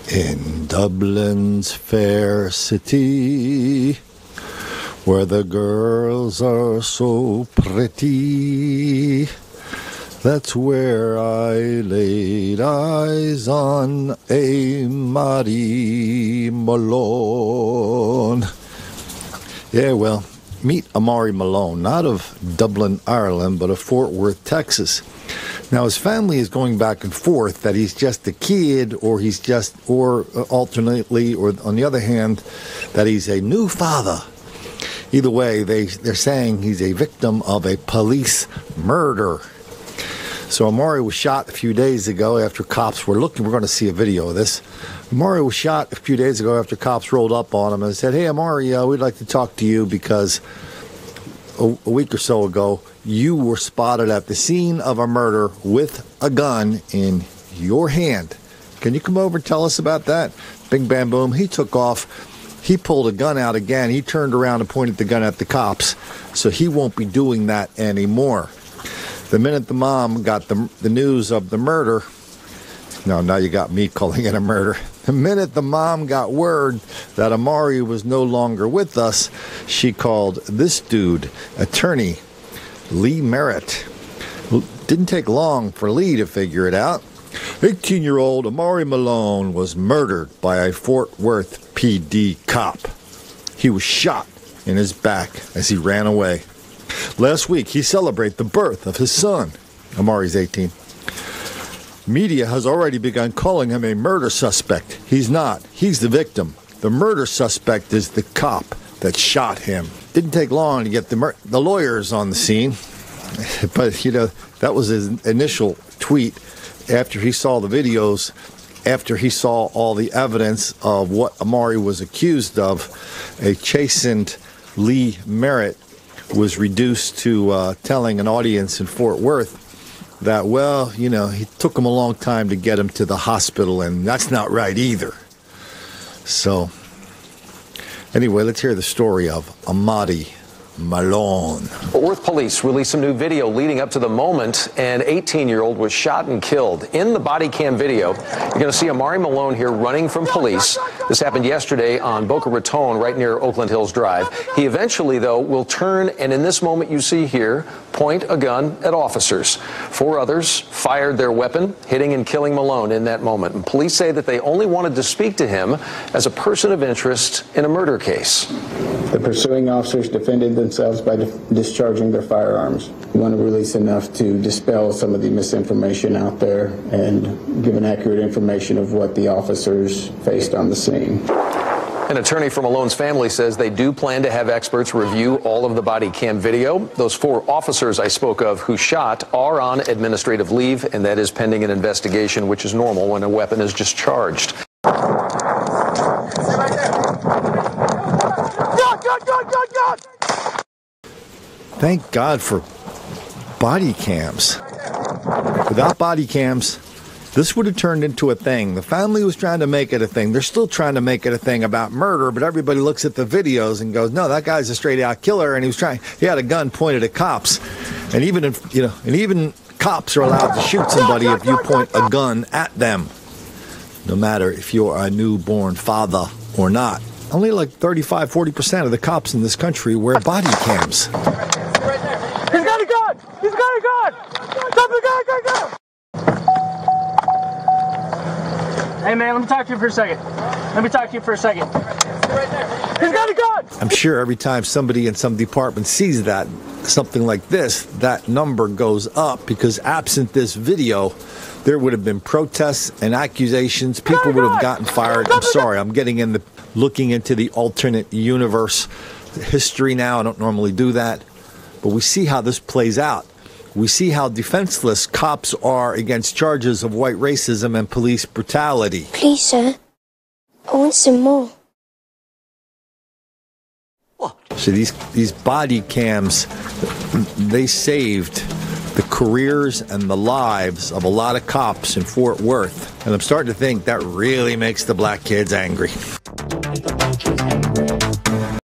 In Dublin's fair city, where the girls are so pretty, that's where I laid eyes on a Mary Malone. Yeah, well, meet Amari Malone, not of Dublin, Ireland, but of Fort Worth, Texas. Now, his family is going back and forth that he's just a kid, or alternately, or on the other hand, that he's a new father. Either way, they're saying he's a victim of a police murder. So Amari was shot a few days ago after cops were looking. We're going to see a video of this. Amari was shot a few days ago after cops rolled up on him and said, "Hey, Amari, we'd like to talk to you because a week or so ago, you were spotted at the scene of a murder with a gun in your hand. Can you come over and tell us about that?" Bing, bam, boom. He took off. He pulled a gun out again. He turned around and pointed the gun at the cops. So he won't be doing that anymore. The minute the mom got the news of the murder, now you got me calling it a murder. The minute the mom got word that Amari was no longer with us, she called this dude, attorney Lee Merritt. Didn't take long for Lee to figure it out. 18-year-old Amari Malone was murdered by a Fort Worth PD cop. He was shot in his back as he ran away. Last week, he celebrated the birth of his son. Amari's 18. Media has already begun calling him a murder suspect. He's not. He's the victim. The murder suspect is the cop that shot him. Didn't take long to get the lawyers on the scene. But, that was his initial tweet after he saw the videos, after he saw all the evidence of what Amari was accused of. A chastened Lee Merritt was reduced to telling an audience in Fort Worth that, he took him a long time to get him to the hospital, and that's not right either. So, anyway, let's hear the story of Amari Malone. Fort Worth police released some new video leading up to the moment an 18-year-old was shot and killed. In the body cam video, you're going to see Amari Malone here running from police. This happened yesterday on Boca Raton, right near Oakland Hills Drive. He eventually, though, will turn, and in this moment you see here, point a gun at officers. 4 others fired their weapon, hitting and killing Malone in that moment. And police say that they only wanted to speak to him as a person of interest in a murder case. The pursuing officers defended themselves by discharging their firearms. We want to release enough to dispel some of the misinformation out there and give an accurate information of what the officers faced on the scene. An attorney for Malone's family says they do plan to have experts review all of the body cam video. Those 4 officers I spoke of who shot are on administrative leave, and that is pending an investigation, which is normal when a weapon is discharged. Thank God for body cams. Without body cams, this would have turned into a thing. The family was trying to make it a thing. They're still trying to make it a thing about murder, but everybody looks at the videos and goes, "No, that guy's a straight-out killer." And he had a gun pointed at cops, and even cops are allowed to shoot somebody if you point a gun at them, no matter if you're a newborn father or not. Only like 35-40% of the cops in this country wear body cams. He's got a gun! He's got a gun! Stop the gun! Hey man, let me talk to you for a second. He's got a gun! I'm sure every time somebody in some department sees something like this, that number goes up, because absent this video, there would have been protests and accusations. People would have gotten fired. I'm sorry, I'm looking into the alternate universe history now. I don't normally do that, but we see how this plays out. We see how defenseless cops are against charges of white racism and police brutality. Please, sir, I want some more. So these body cams, they saved the careers and the lives of a lot of cops in Fort Worth. And I'm starting to think that really makes the black kids angry.